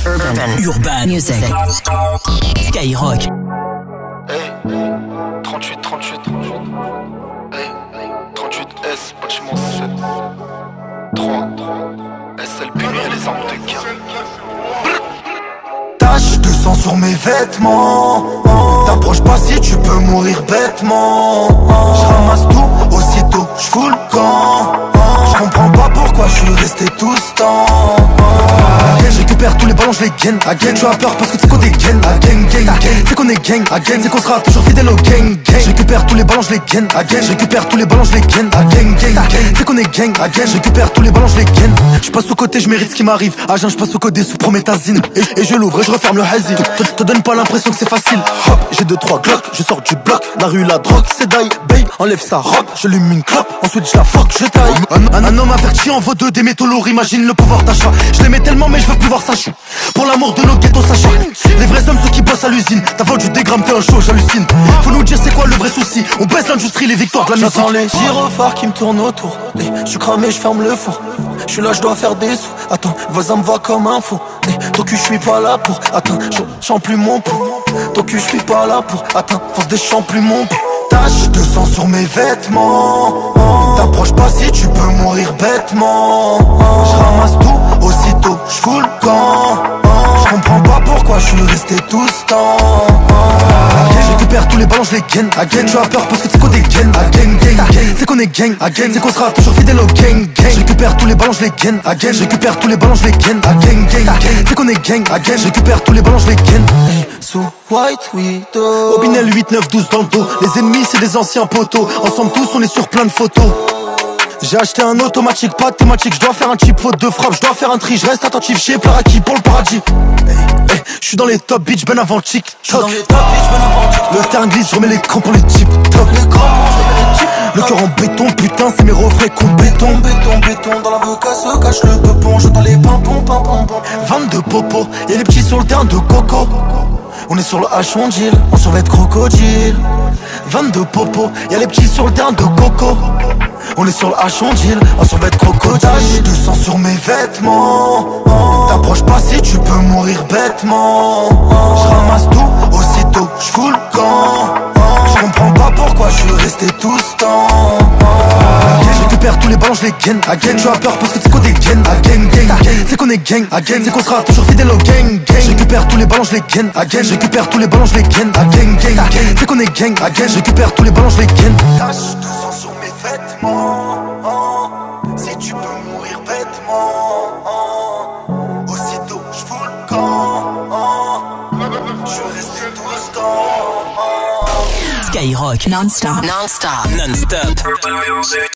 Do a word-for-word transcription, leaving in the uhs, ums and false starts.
Urban, Urban Music. Skyrock. Hey, trente-huit, trente-huit, trente-huit. Hey, trente-huit S, bâtiment sept. trois, S L P et les armes de guerre. Tache de sang sur mes vêtements. T'approches pas si tu peux mourir bêtement. J'ramasse tout aussitôt, j'fous le camp. J'comprends pas pourquoi j'suis resté tout ce temps. Again, j'récupère tous les ballons, j'les gagne. Again, tu as peur parce que tu sais qu'on est gang. Again, gang, gang. C'est qu'on est gang. Again, c'est qu'on sera toujours fidèle au gang, gang. J'récupère tous les ballons, j'les gagne. Again, j'récupère tous les ballons, j'les gagne. Again, gang, gang. C'est qu'on est gang. Again, j'récupère tous les ballons, j'les gagne. J'passe au côté, j'mérite ce qui m'arrive. Agent, j'passe au côté sous prométhazine. Et, et je l'ouvre et je referme le hazy. Te, te donne pas l'impression que c'est facile. Hop, j'ai deux trois glocks, je sors du bloc. La rue, la drogue, c'est die, babe. Enlève sa robe, je lui mets une clope. Ensuite je la fuck, je taille. Un, un, un homme averti en vaut deux, des métaux lourds, imagine le pouvoir d'achat. Je l'aimais tellement mais je veux plus voir sa chou. Pour l'amour de nos ghettos sachant. Les vrais hommes ceux qui bossent à l'usine. Ta voix du dégramme, t'es un show, j'hallucine. Faut nous dire c'est quoi le vrai souci. On baisse l'industrie, les victoires de la musique. J'entends les gyrophares qui me tournent autour. Je suis cramé, je ferme le four. Je suis là, je dois faire des sous. Attends, voisin me voit comme un fou. Ton cul, je suis pas là pour. Attends, je chante plus mon pouls. Ton cul, je suis pas là pour. Attends, force des chants plus mon pouls. Tache de sang sur mes vêtements. T'approches pas si tu peux mourir bêtement. J'ramasse tout aussitôt, j'fous le camp. J'comprends pas pourquoi j'suis resté tout ce temps. Again, j'récupère tous les ballons, j'les gagne. Again, tu as peur parce que tu sais qu'on est gang. Again, gang, gang. C'est qu'on est gang. Again, c'est qu'on sera toujours fidèle au gang, gang. J'récupère tous les ballons, j'les gagne. Again, j'récupère tous les ballons, j'les gagne. Again, gang, gang. C'est qu'on est gang. Again, j'récupère tous les ballons, j'les gagne. Sous White Widow. Obinel huit neuf douze dans le dos. Les ennemis c'est des anciens poteaux. Ensemble tous on est sur plein de photos. J'ai acheté un automatique, pas de thématique. Je dois faire un chip faute de frappe, je dois faire un tri. Je reste attentif, j'ai plein à qui pour le paradis. Hey, hey, je suis dans les top bitch ben avant le chic. Dans les top bitch ben avant le chic. Le terrain glisse, je remets les crampes pour les chips. Top les crampes, je remets les chips. Le cœur en béton, putain c'est mes reflets qu'on béton. Béton, béton, dans l'avocat se cache le peupon. J'entends les pimpons, pimpons, pimpons. vingt-deux popos, y'a les petits sur le terrain de coco. On est sur le H, on deal, on survêt crocodile. vingt-deux popos, y'a les petits sur le terrain de coco. On est sur le H, on deal, on survêt crocodile. Tache de sang sur mes vêtements. T'approches pas si tu peux mourir bêtement. J'ramasse tout aussitôt, j'fous le camp. J'comprends pas pourquoi j'suis resté tout ce temps. Again, j'récupère tous les ballons, j'les gagne. Again, tu as peur parce que tu sais qu'on est gang. Again, gang, gang. C'est qu'on est gang. Again, c'est qu'on sera toujours fidèle au gang, gang. J'récupère tous les ballons, j'les gagne. Again, j'récupère tous les ballons, j'les gagne. Again, gang, gang. C'est qu'on est gang. Again, j'récupère tous les ballons, j'les gagne. Tache de sang sur mes vêtements. Si tu peux mourir bêtement. Aussitôt, j'fous le camp. J'suis resté tout ce temps. Skyrock. Non-stop. Non-stop. Non-stop.